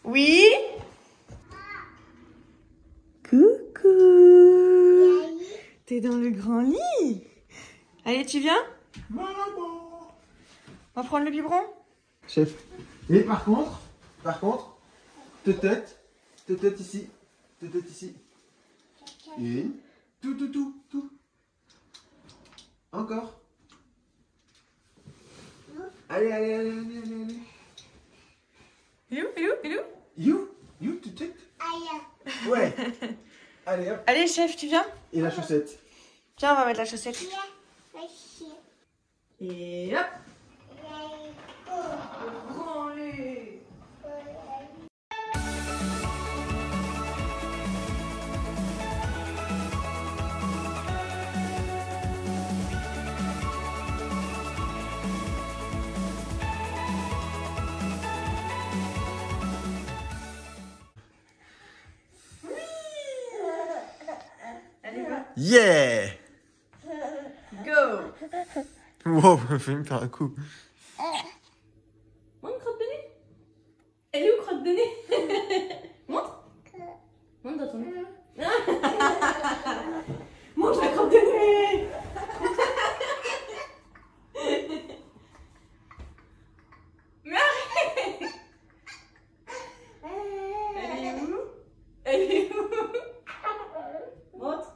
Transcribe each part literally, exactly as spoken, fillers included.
Oui? Coucou. T'es dans le grand lit. Allez, tu viens? Maman. On va prendre le biberon? Chef. Et par contre, par contre, tête, tête ici, tête ici. Et tout, tout, tout, tout. Encore. Allez, allez, allez, allez, allez, allez. Il est où? Il est où? Il est où? You, you, tête. Ouais. Allez, hop. Allez, chef, tu viens? Et la chaussette. Tiens, on va mettre la chaussette. Et hop. Grand lit. Yeah. Go. Wow, je vais me faire un coup. Montre crotte de nez. Elle est où crotte de nez? Montre. Montre dans ton nez. Montre la crotte de nez. Mais arrête. Elle est où? Elle est où? Montre.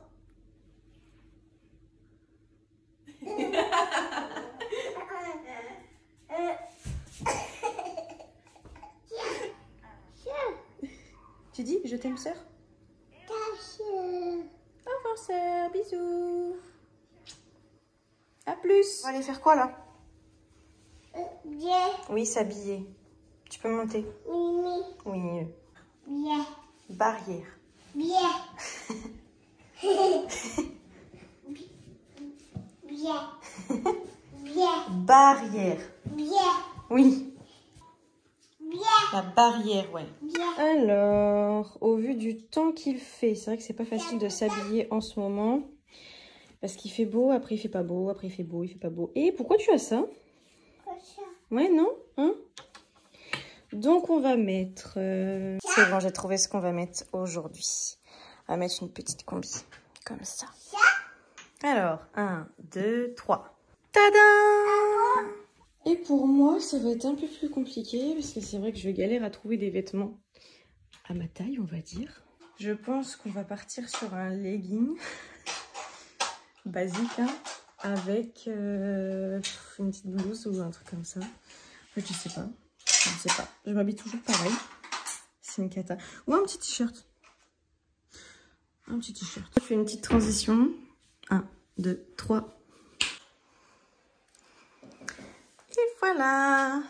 Tu dis je t'aime sœur? Au revoir sœur, bisous. À plus. On va aller faire quoi là? Bien. Oui, s'habiller. Tu peux monter? Oui. Oui. Bien. Barrière. Bien. Bien. Bien. Barrière. Bien. Oui. Bien. La barrière, ouais. Bien. Alors, au vu du temps qu'il fait, c'est vrai que c'est pas facile de s'habiller en ce moment. Parce qu'il fait beau, après il fait pas beau, après il fait beau, il fait pas beau. Et pourquoi tu as ça? Ouais, non? Hein? Donc on va mettre... Euh... C'est bon, j'ai trouvé ce qu'on va mettre aujourd'hui. On va mettre une petite combi, comme ça. Alors, un, deux, trois. Tadam! Et pour moi, ça va être un peu plus compliqué, parce que c'est vrai que je galère à trouver des vêtements à ma taille, on va dire. Je pense qu'on va partir sur un legging basique, hein, avec euh, une petite blouse ou un truc comme ça. Je sais pas, je ne sais pas. Je m'habille toujours pareil. C'est une cata. Ou un petit t-shirt. Un petit t-shirt. Je fais une petite transition. un, deux, trois. Et voilà.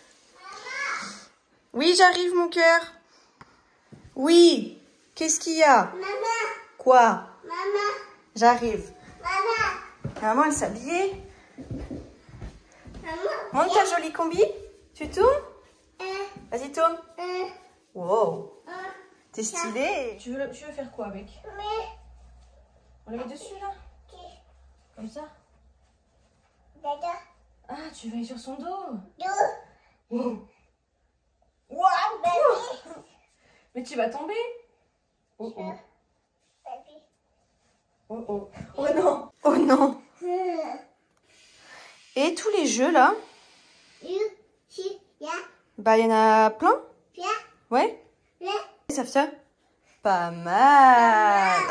Oui, j'arrive, mon cœur. Oui. Qu'est-ce qu'il y a? Maman. Quoi? Maman. J'arrive. Maman. Maman, elle s'habillait. Maman. Montre ta jolie combi. Tu tournes? Euh, Vas-y, tourne. euh, Wow. euh, T'es stylée. Tu veux, tu veux faire quoi avec? mais, On la met dessus, là? Comme ça? dada, Ah, tu vas aller sur son dos. deux, Wow. Waouh. baby, Mais tu vas tomber. Oh oh. baby. Oh oh. Oh non. Oh non. Euh, Et tous les jeux, là? you, si, ya, Bah, il y en a plein. ya, Ouais. le, Safia? Pas mal.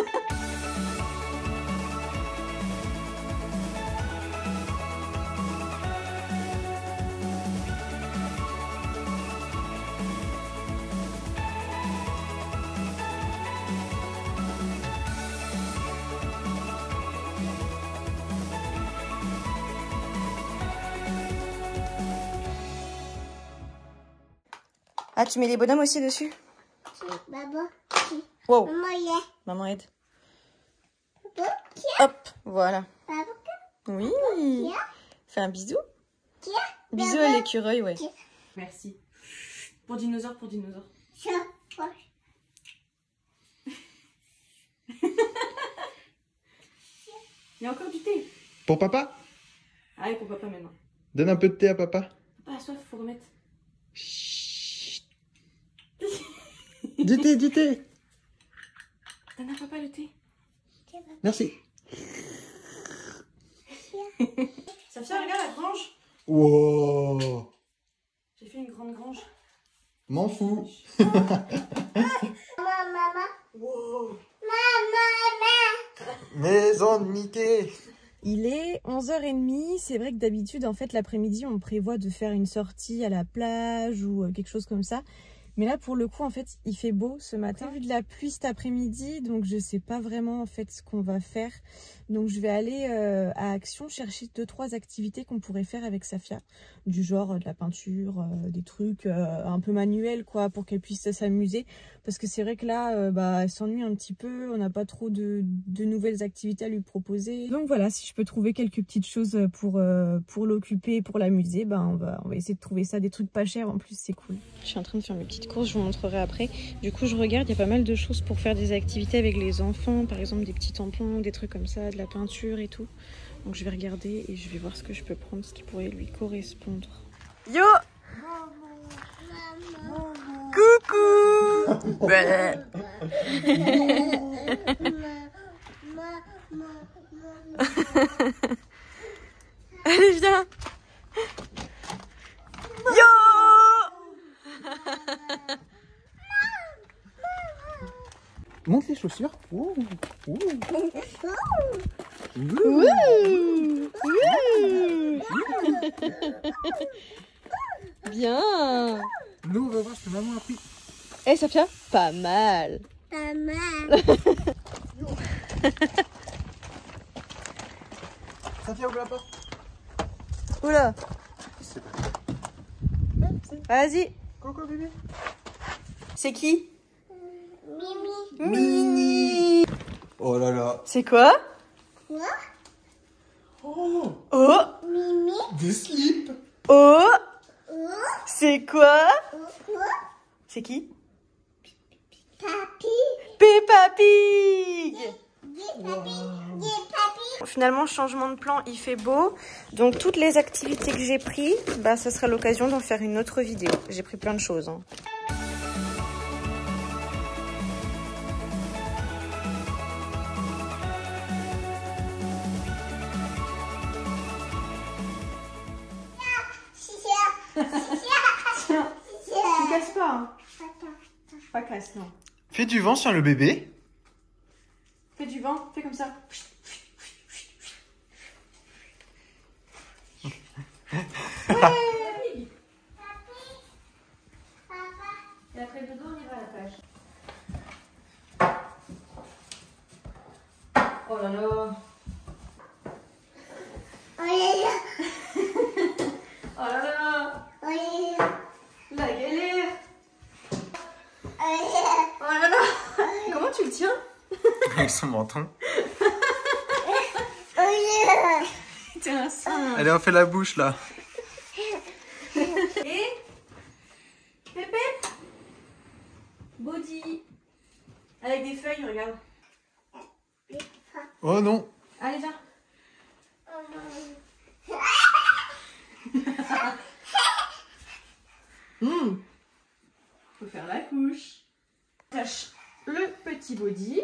Ah, tu mets les bonhommes aussi dessus? si, baba, si, Wow. maman, ya, Maman aide. baba, Hop, voilà. baba, Oui. ya, Fais un bisou. ya, Bisous à l'écureuil, ouais. Merci. Pour dinosaure, pour dinosaure. ça, ouais. Il y a encore du thé. Pour papa? Allez, pour papa maintenant. Donne un peu de thé à papa. Papa a soif, faut remettre. Chut. Du thé, du thé. Donne à papa le thé. Merci. Safia, regarde la grange. Wow. J'ai fait une grande grange. M'en fous. Maman, maman. Wow. Maman, Maison de Mickey. Il est onze heures trente, c'est vrai que d'habitude en fait l'après-midi on prévoit de faire une sortie à la plage ou quelque chose comme ça. Mais là pour le coup en fait il fait beau ce matin. J'ai vu de la pluie cet après-midi donc je sais pas vraiment en fait ce qu'on va faire. Donc je vais aller euh, à Action chercher deux trois activités qu'on pourrait faire avec Safia. Du genre euh, de la peinture, euh, des trucs euh, un peu manuels quoi pour qu'elle puisse s'amuser. Parce que c'est vrai que là euh, bah, elle s'ennuie un petit peu, on n'a pas trop de, de nouvelles activités à lui proposer. Donc voilà, si je peux trouver quelques petites choses pour, euh, pour l'occuper, pour l'amuser, bah, on, va, on va essayer de trouver ça, des trucs pas chers en plus c'est cool. Je suis en train de faire mes petites courses, je vous montrerai après. Du coup je regarde, il y a pas mal de choses pour faire des activités avec les enfants, par exemple des petits tampons, des trucs comme ça, de la peinture et tout. Donc je vais regarder et je vais voir ce que je peux prendre, ce qui pourrait lui correspondre. Yo! Coucou! Ouais. Allez, viens! Yo! Monte les chaussures. Ouh. Ouh. Ouh. Ouh. Bien! Nous, on va voir ce que maman a pris. Eh, hey, Safia? Pas mal! maman. Safia, ouvre la porte. Oula! C'est pas... Vas-y! Coucou, bébé. C'est qui? Mimi. Mini! Oh là là. C'est quoi? Quoi? Oh, Oh! Mimi. des slips. Oh! Oh. C'est quoi? Quoi? C'est qui? Papi. Peppa Pig! Dis papi. Dis papi. Finalement, changement de plan, il fait beau. Donc, toutes les activités que j'ai prises, bah, ça sera l'occasion d'en faire une autre vidéo. J'ai pris plein de choses. Hein. Tiens, tu casses pas. Hein. Pas casse, non. Fais du vent sur le bébé. Fais du vent, fais comme ça. Ouais. Et après dodo, on ira à la plage. Oh là là. Oh là là. Oh là là. Oh là là. La galère. Oh là là. Oh là là. Comment tu le tiens? Avec son menton. Oh là là. T'es un singe. Allez, on fait la bouche là. Et Pépé. Body. Avec des feuilles, regarde. Oh non. Allez, viens. Mmh. Faut faire la couche. Tâche le petit body.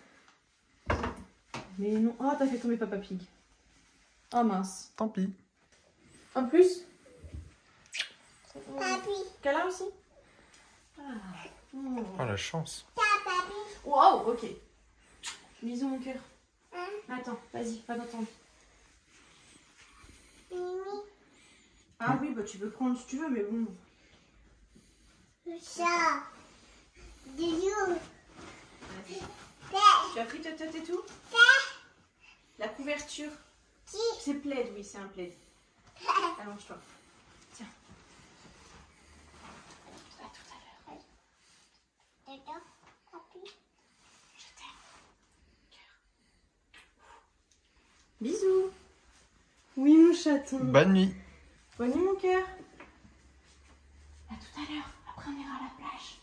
Mais non. Oh, t'as fait tomber Peppa Pig. Oh mince. Tant pis. En plus. Papi. Câlin aussi. Ah. Oh la chance. Papi. Wow, ok. Bisous mon cœur. Hein? Attends, vas-y, pas d'attendre. Mimi. Ah oui, bah tu peux prendre si tu veux, mais bon. Le chat. Bisous. Tu as pris ta tête et tout? La couverture. Qui? C'est plaid, oui, c'est un plaid. Allonge-toi. Tiens. À tout à l'heure. D'accord, papi. Je t'aime. Bisous. Oui, mon chaton. Bonne nuit. Bonne nuit, mon cœur. À tout à l'heure. Après, on ira à la plage.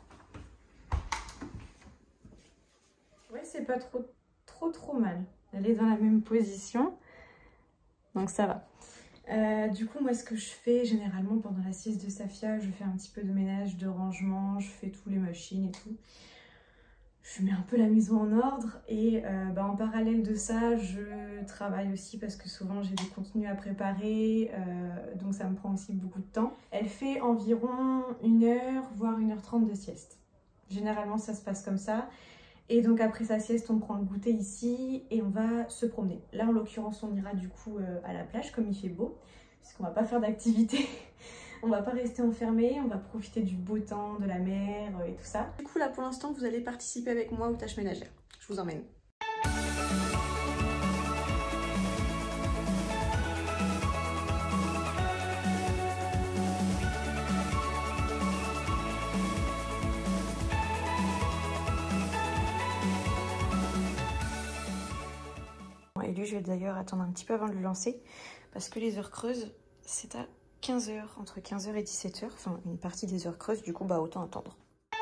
Ouais, c'est pas trop, trop, trop mal. Elle est dans la même position. Donc, ça va. Euh, du coup, moi, ce que je fais généralement pendant la sieste de Safia, je fais un petit peu de ménage, de rangement, je fais tous les machines et tout. Je mets un peu la maison en ordre et euh, bah, en parallèle de ça, je travaille aussi parce que souvent j'ai des contenus à préparer, euh, donc ça me prend aussi beaucoup de temps. Elle fait environ une heure, voire une heure trente de sieste. Généralement, ça se passe comme ça. Et donc après sa sieste, on prend le goûter ici et on va se promener. Là, en l'occurrence, on ira du coup euh, à la plage comme il fait beau, puisqu'on va pas faire d'activité. On va pas rester enfermé, on va profiter du beau temps, de la mer euh, et tout ça. Du coup là pour l'instant vous allez participer avec moi aux tâches ménagères. Je vous emmène. Et lui je vais d'ailleurs attendre un petit peu avant de le lancer parce que les heures creuses c'est à quinze heures, entre quinze heures et dix-sept heures, enfin une partie des heures creuses, du coup bah autant attendre.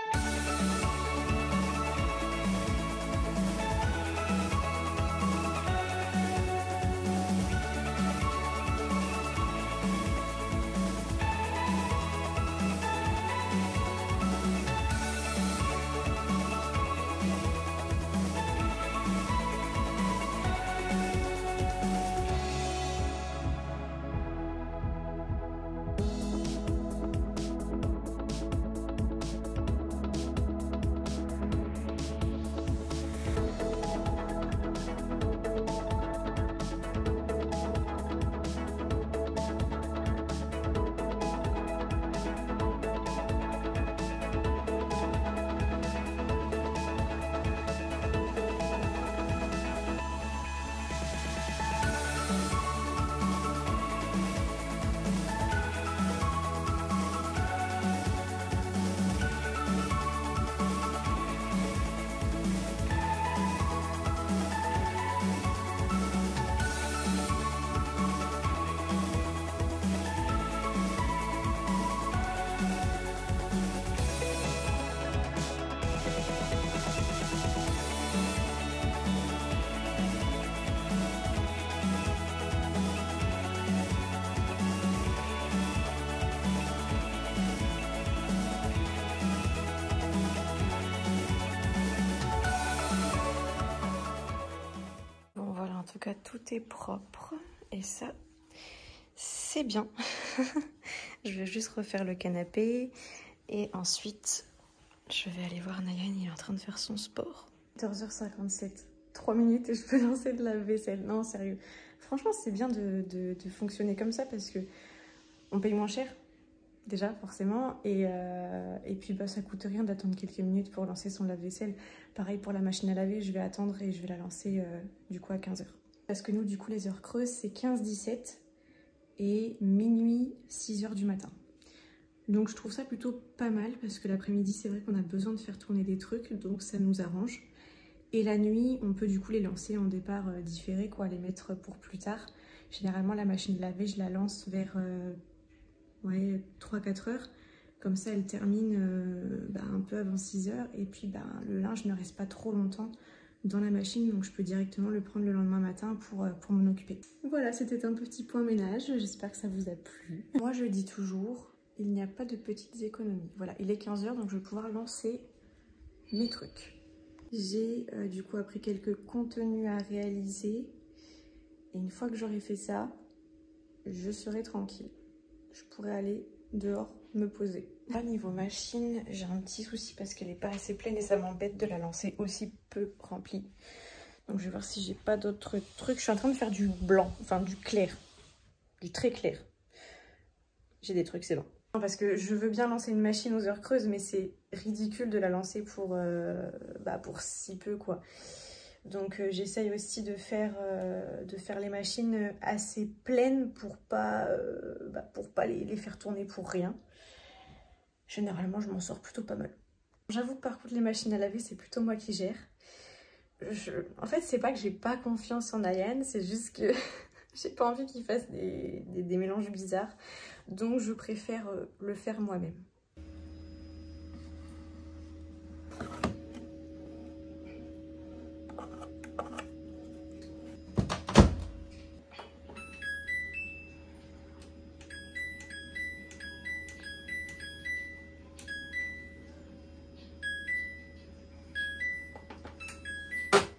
En tout cas, tout est propre et ça, c'est bien. Je vais juste refaire le canapé et ensuite, je vais aller voir Nayan, il est en train de faire son sport. quatorze heures cinquante-sept, trois minutes et je peux lancer de la vaisselle. Non, sérieux. Franchement, c'est bien de, de, de fonctionner comme ça parce que on paye moins cher, déjà, forcément. Et, euh, et puis, bah, ça coûte rien d'attendre quelques minutes pour lancer son lave-vaisselle. Pareil pour la machine à laver, je vais attendre et je vais la lancer euh, du coup à quinze heures. Parce que nous, du coup, les heures creuses, c'est quinze dix-sept et minuit, six heures du matin. Donc, je trouve ça plutôt pas mal parce que l'après-midi, c'est vrai qu'on a besoin de faire tourner des trucs, donc ça nous arrange. Et la nuit, on peut du coup les lancer en départ euh, différé, quoi, les mettre pour plus tard. Généralement, la machine de laver, je la lance vers euh, ouais, trois quatre heures. Comme ça, elle termine euh, bah, un peu avant six heures. Et puis, bah, le linge ne reste pas trop longtemps dans la machine, donc je peux directement le prendre le lendemain matin pour, euh, pour m'en occuper. Voilà, c'était un petit point ménage, j'espère que ça vous a plu. Moi je dis toujours, il n'y a pas de petites économies. Voilà, il est quinze heures, donc je vais pouvoir lancer mes trucs. J'ai euh, du coup après quelques contenus à réaliser, et une fois que j'aurai fait ça, je serai tranquille. Je pourrai aller dehors me poser. Là, niveau machine, j'ai un petit souci parce qu'elle n'est pas assez pleine et ça m'embête de la lancer aussi peu remplie. Donc je vais voir si j'ai pas d'autres trucs. Je suis en train de faire du blanc, enfin du clair, du très clair. J'ai des trucs, c'est bon. Parce que je veux bien lancer une machine aux heures creuses, mais c'est ridicule de la lancer pour, euh, bah, pour si peu, quoi. Donc euh, j'essaye aussi de faire, euh, de faire les machines assez pleines pour pas, euh, bah, pour pas les, les faire tourner pour rien. Généralement, je m'en sors plutôt pas mal. J'avoue que par contre, les machines à laver, c'est plutôt moi qui gère. Je... En fait, c'est pas que j'ai pas confiance en Nayan, c'est juste que j'ai pas envie qu'il fasse des, des, des mélanges bizarres. Donc, je préfère le faire moi-même.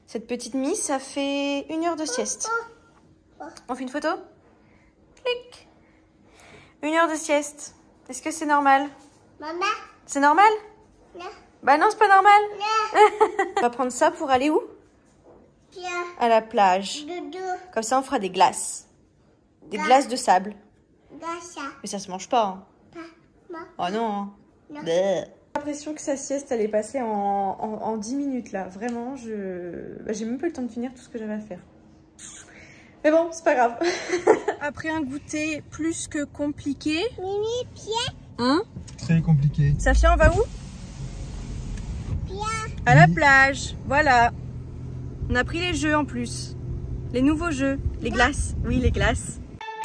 Cette petite Miss, ça fait une heure de sieste. On fait une photo? Clic. Une heure de sieste. Est-ce que c'est normal? Maman? C'est normal? Non. Bah non, c'est pas normal. Non. On va prendre ça pour aller où? Tiens. À la plage. Doudou. Comme ça, on fera des glaces. Des Glace. glaces de sable. Gacha. Mais ça se mange pas. Hein. Pas. Oh non. Non. J'ai l'impression que sa sieste, elle est passée en, en, en dix minutes là. Vraiment, je bah, j'ai même pas eu le temps de finir tout ce que j'avais à faire. Mais bon, c'est pas grave. Après un goûter plus que compliqué. Mimi, pied. Hein? Très compliqué. Safia, on va où? Pied. À la Oui. plage. Voilà. On a pris les jeux en plus. Les nouveaux jeux. Les glaces. Oui, les glaces.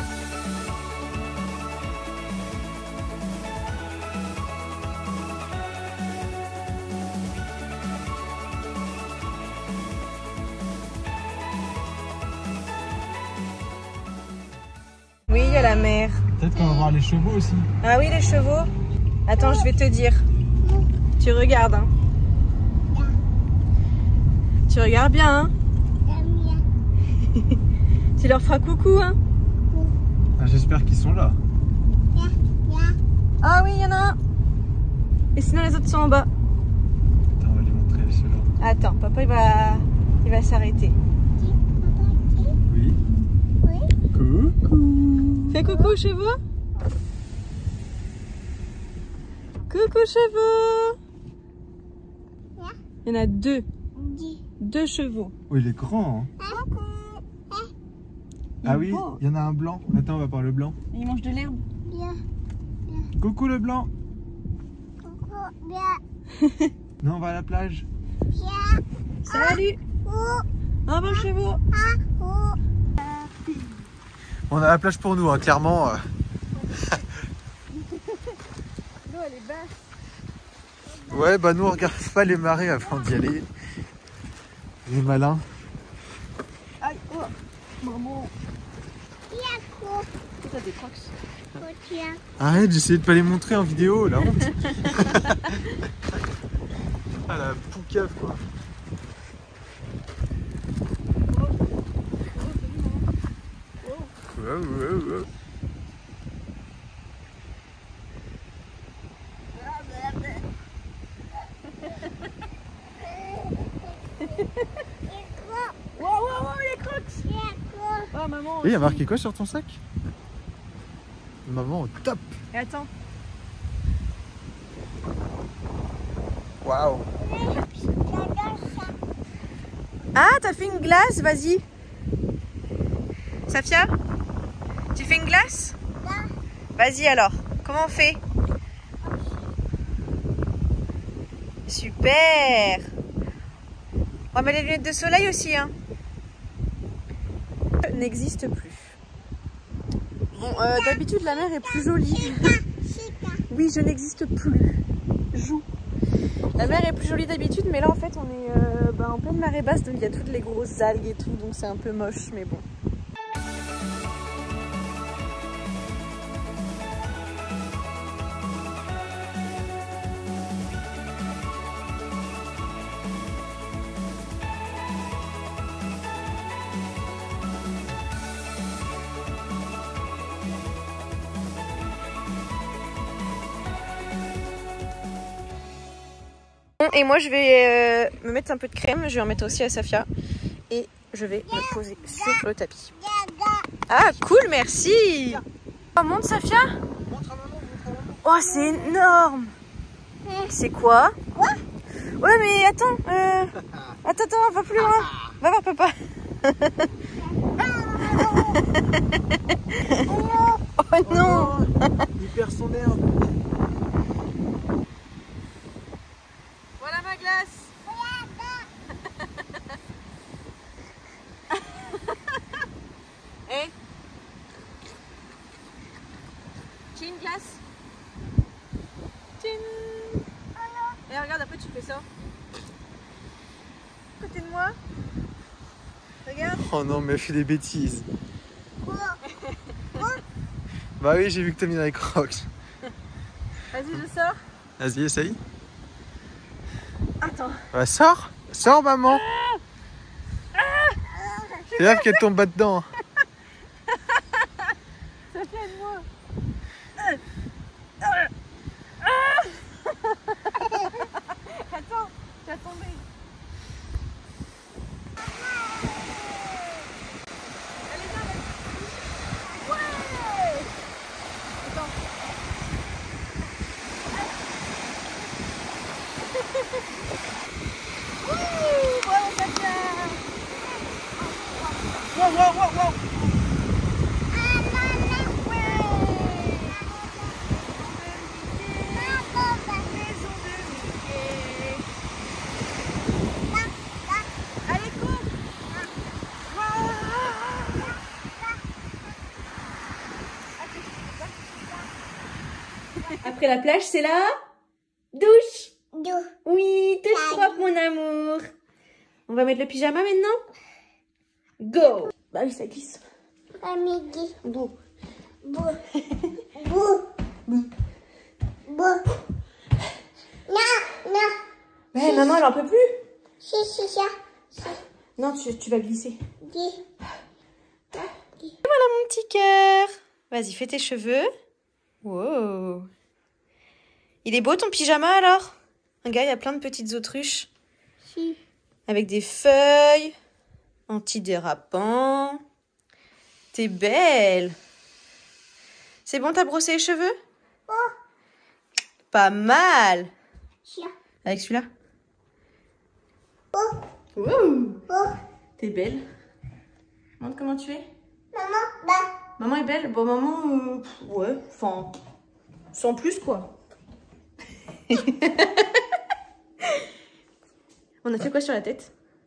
Oui, il y a la mer. Peut-être qu'on va voir les chevaux aussi. Ah oui, les chevaux. Attends, je vais te dire. Tu regardes, hein. Tu regardes bien, hein. Tu leur feras coucou, hein. Ah, j'espère qu'ils sont là. Ah oui, il y en a un. Et sinon, les autres sont en bas. Attends, on va lui montrer ceux-là. Attends, papa, il va, il va s'arrêter. Oui. Coucou. Fais coucou aux chevaux. Coucou chevaux. Il y en a deux. Deux chevaux. Oh, il est grand. Hein. Il Ah est oui, beau. il y en a un blanc. Attends, on va voir le blanc. Il mange de l'herbe. Coucou le blanc. Non, on va à la plage. Salut. Au revoir chevaux. On a la plage pour nous, hein, clairement. euh. L'eau, elle est basse. Ouais, bah nous on regarde pas les marées avant d'y aller. Les malins. Aïe, oh, maman. T'as des crocs. Arrête, j'essayais de pas les montrer en vidéo, la honte. Ah la poucave quoi. Wow, wow, wow. Wow, wow, wow, les crocs. Oh, maman. Et il y a marqué quoi sur ton sac? Maman au top. Et attends. Waouh. Ah, t'as fait une glace, vas-y. Safia, tu fais une glace? Vas-y alors, comment on fait? Super. On va mettre les lunettes de soleil aussi, hein. N'existe plus. Bon, euh, d'habitude la mer est plus jolie. Oui, je n'existe plus. Joue. La mer est plus jolie d'habitude, mais là en fait on est euh, bah, en pleine marée basse, donc il y a toutes les grosses algues et tout, donc c'est un peu moche, mais bon. Et moi je vais euh, me mettre un peu de crème, je vais en mettre aussi à Safia et je vais me poser sur le tapis. Ah cool, merci. Oh, monte Safia. Oh c'est énorme. C'est quoi? Ouais mais attends, euh... attends, attends, va plus loin. Va voir papa. Oh non. Il perd son herbe. Voilà ma glace. Eh, j'ai une glace. Tching. Et regarde, après tu fais ça. À côté de moi. Regarde. Oh non, mais elle fait des bêtises. Bah oui, j'ai vu que t'as mis dans les crocs. Vas-y, je sors. Vas-y, essaye. Attends. Bah, sors. Sors, maman. Fais gaffe qu'elle tombe pas dedans. Safia, aide-moi. Attends, tu vas tomber. Allez, viens, vas-y. Ouais. Attends. Wouh, bravo, Safia. Wow, wow, wow, wow. Après la plage, c'est la douche. Deux. Oui, touche propre, mon amour. On va mettre le pyjama maintenant. Go. Bah oui, ça glisse. Amigui. Beau. Bou. Bou. Bou. Bou. Non, non. Ouais, maman, elle en peut plus. Si, si, ça. Si. Non, tu, tu vas glisser. Dis. Voilà mon petit cœur. Vas-y, fais tes cheveux. Wow. Il est beau ton pyjama alors? Regarde, il y a plein de petites autruches. Si. Avec des feuilles. Antidérapant. T'es belle. C'est bon, t'as brossé les cheveux? Oh. Pas mal. Ça. Avec celui-là? Oh. Wow. Oh. T'es belle. Montre comment tu es. Maman, bah. Maman est belle? Bon, maman, euh, pff, ouais, enfin, sans plus, quoi. On a fait quoi sur la tête?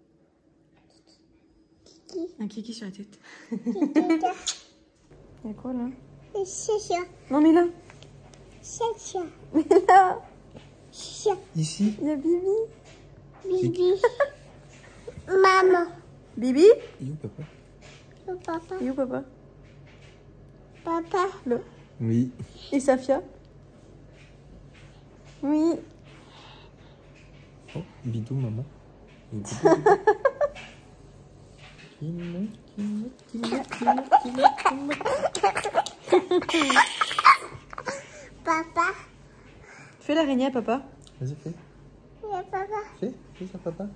Kiki. Un kiki sur la tête. Kiki. Il y a quoi, là? C'est ça. Non, mais là. C'est ça. Mais là. C'est ça. Ici. Il y a Bibi. Bibi. Maman. Bibi? Il est où, papa? Oh, papa. Il est où, papa? Papa. Là. Oui. Et Safia? Oui. Oh, bidou, maman. Papa. Fais l'araignée à papa. Vas-y, fais. Il y a papa. Fais. Fais ça, papa.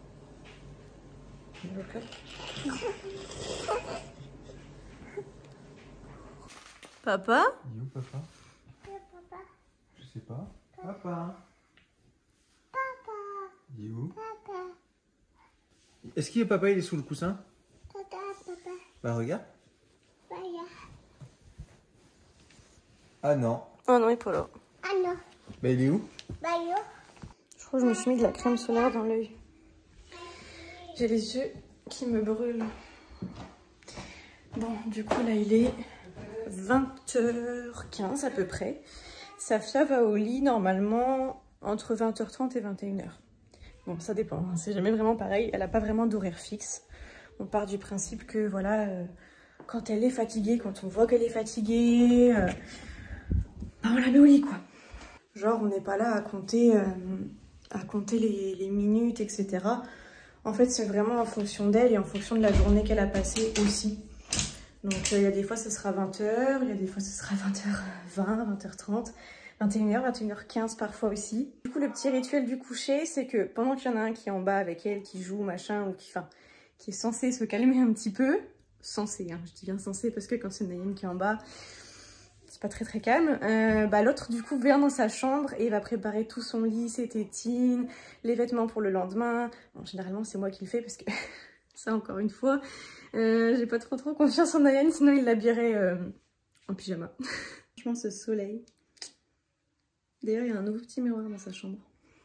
Papa? Il est où, papa? Il y a papa. Je sais pas. Papa. Papa. Il est où? Papa. Est-ce qu'il est papa, il est sous le coussin? Papa. Papa. Bah, regarde. Voilà. Ah non. Oh non, il est pas là. Ah non. Bah, il est où? Bah yo. Je crois que je me suis mis de la crème solaire dans l'œil. J'ai les yeux qui me brûlent. Bon, du coup, là, il est vingt heures quinze à peu près. Safia va au lit normalement entre vingt heures trente et vingt et une heures. Bon, ça dépend, hein. C'est jamais vraiment pareil. Elle n'a pas vraiment d'horaire fixe. On part du principe que, voilà, euh, quand elle est fatiguée, quand on voit qu'elle est fatiguée, euh, bah, on la met au lit, quoi. Genre, on n'est pas là à compter, euh, à compter les, les minutes, et cetera. En fait, c'est vraiment en fonction d'elle et en fonction de la journée qu'elle a passée aussi. Donc, il euh, y a des fois, ce sera vingt heures, il y a des fois, ce sera vingt heures vingt, vingt heures trente, vingt et une heures, vingt et une heures quinze parfois aussi. Du coup, le petit rituel du coucher, c'est que pendant qu'il y en a un qui est en bas avec elle, qui joue, machin, ou qui, enfin, qui est censé se calmer un petit peu, censé, hein, je dis bien censé parce que quand c'est Naïm qui est en bas, c'est pas très très calme, euh, bah, l'autre du coup vient dans sa chambre et va préparer tout son lit, ses tétines, les vêtements pour le lendemain. Bon, généralement c'est moi qui le fais parce que ça encore une fois, euh, j'ai pas trop trop confiance en Nayan, sinon il l'habillerait euh, en pyjama. Franchement ce soleil. D'ailleurs il y a un nouveau petit miroir dans sa chambre.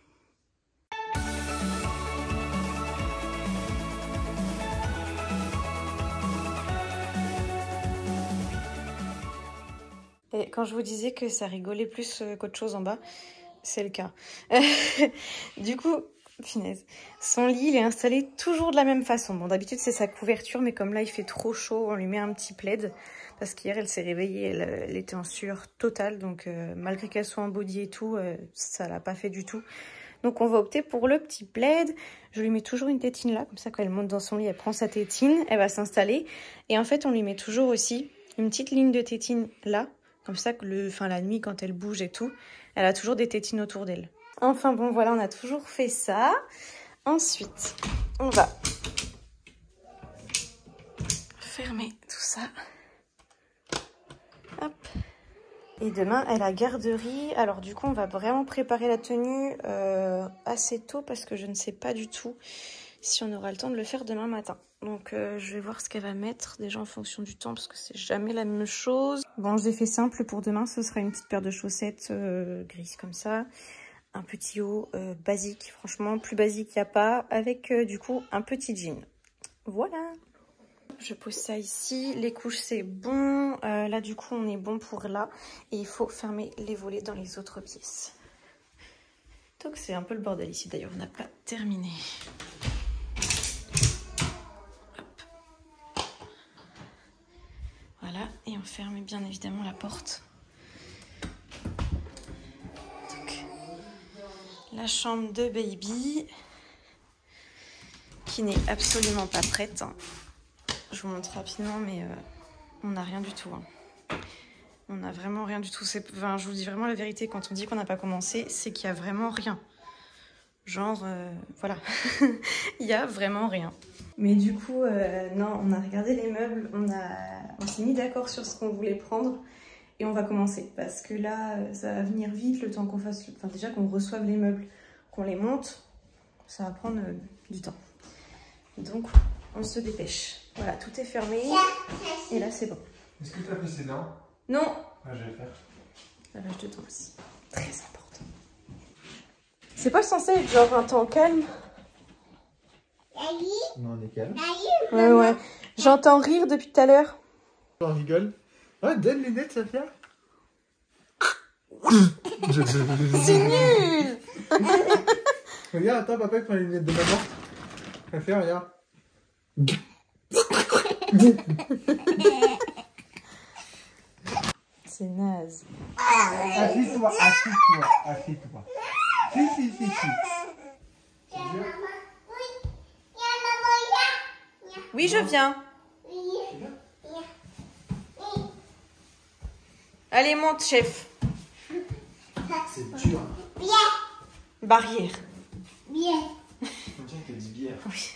Et quand je vous disais que ça rigolait plus qu'autre chose en bas, c'est le cas. Du coup, finesse, son lit, il est installé toujours de la même façon. Bon, d'habitude, c'est sa couverture, mais comme là, il fait trop chaud, on lui met un petit plaid. Parce qu'hier, elle s'est réveillée, elle, elle était en sueur totale. Donc, euh, malgré qu'elle soit en body et tout, euh, ça l'a pas fait du tout. Donc on va opter pour le petit plaid. Je lui mets toujours une tétine là, comme ça quand elle monte dans son lit, elle prend sa tétine, elle va s'installer. Et en fait on lui met toujours aussi une petite ligne de tétine là, comme ça que le, enfin, la nuit quand elle bouge et tout, elle a toujours des tétines autour d'elle. Enfin bon voilà, on a toujours fait ça. Ensuite, on va fermer tout ça. Hop. Et demain, elle a garderie. Alors du coup, on va vraiment préparer la tenue euh, assez tôt parce que je ne sais pas du tout si on aura le temps de le faire demain matin. Donc euh, je vais voir ce qu'elle va mettre déjà en fonction du temps parce que c'est jamais la même chose. Bon, j'ai fait simple pour demain. Ce sera une petite paire de chaussettes euh, grises comme ça. Un petit haut euh, basique. Franchement, plus basique il n'y a pas. Avec euh, du coup un petit jean. Voilà. Je pose ça ici, les couches c'est bon, euh, là du coup on est bon pour là et il faut fermer les volets dans les autres pièces. Donc c'est un peu le bordel ici d'ailleurs, on n'a pas terminé. Hop. Voilà, et on ferme bien évidemment la porte. Donc, la chambre de baby qui n'est absolument pas prête. Hein. Je vous montre rapidement, mais euh, on n'a rien du tout. Hein. On n'a vraiment rien du tout. Enfin, je vous dis vraiment la vérité, quand on dit qu'on n'a pas commencé, c'est qu'il n'y a vraiment rien. Genre, euh, voilà. Il n'y a vraiment rien. Mais du coup, euh, non, on a regardé les meubles, on, a... on s'est mis d'accord sur ce qu'on voulait prendre et on va commencer. Parce que là, ça va venir vite, le temps qu'on fasse... Enfin, déjà qu'on reçoive les meubles, qu'on les monte, ça va prendre euh, du temps. Donc, on se dépêche. Voilà, tout est fermé. Et là, c'est bon. Est-ce que tu as fait ses dents? Non. Ah, je vais le faire. Lavage de dents aussi. Très important. C'est pas censé être genre un temps calme? Non, on est calme. Ouais, ouais. J'entends rire depuis tout à l'heure. On rigole. Ah, donne les lunettes, Safia. C'est nul. Regarde, attends, papa, il prend les lunettes de maman. Safia, regarde. C'est naze. Assis-toi, assis-toi, assis-toi. Si, si, si, si. Oui, je viens. Allez, monte, chef. C'est dur. Barrière. Bien. On dirait qu'elle dit bière. Oui.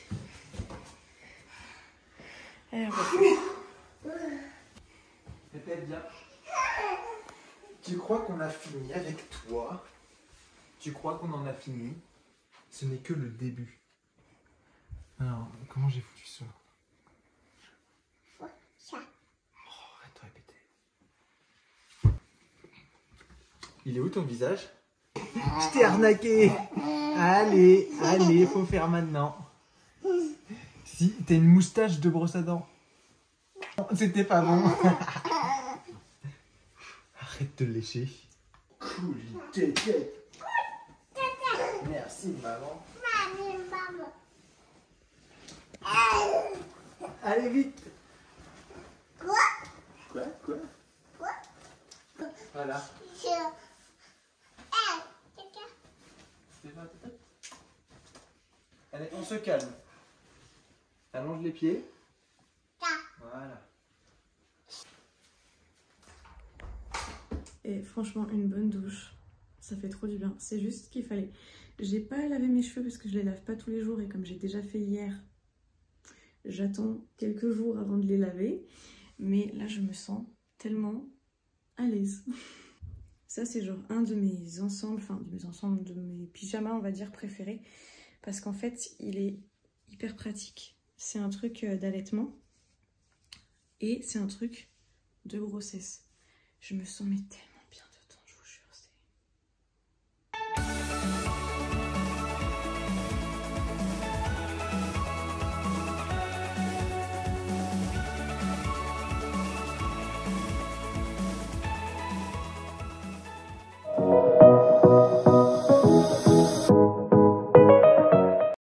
Allez, on va plus. Peut-être bien. Tu crois qu'on a fini avec toi? Tu crois qu'on en a fini? Ce n'est que le début. Alors, comment j'ai foutu ça? Ça. Oh, arrête de répéter. Il est où ton visage? Je t'ai arnaqué. Allez, allez, faut faire maintenant. Si, t'as une moustache de brosse à dents. C'était pas bon. Arrête de lécher. Cool, tête. Merci, maman. Maman. Allez, vite. Quoi? Quoi? Quoi? Quoi? Voilà. Je... Eh, caca. C'est pas peut-être. Allez, on se calme. Allonge les pieds. Voilà. Et franchement, une bonne douche, ça fait trop du bien. C'est juste ce qu'il fallait. J'ai pas lavé mes cheveux parce que je les lave pas tous les jours et comme j'ai déjà fait hier, j'attends quelques jours avant de les laver. Mais là, je me sens tellement à l'aise. Ça, c'est genre un de mes ensembles, enfin de mes ensembles, de mes pyjamas, on va dire, préférés. Parce qu'en fait, il est hyper pratique. C'est un truc d'allaitement et c'est un truc de grossesse. Je me sens mais tellement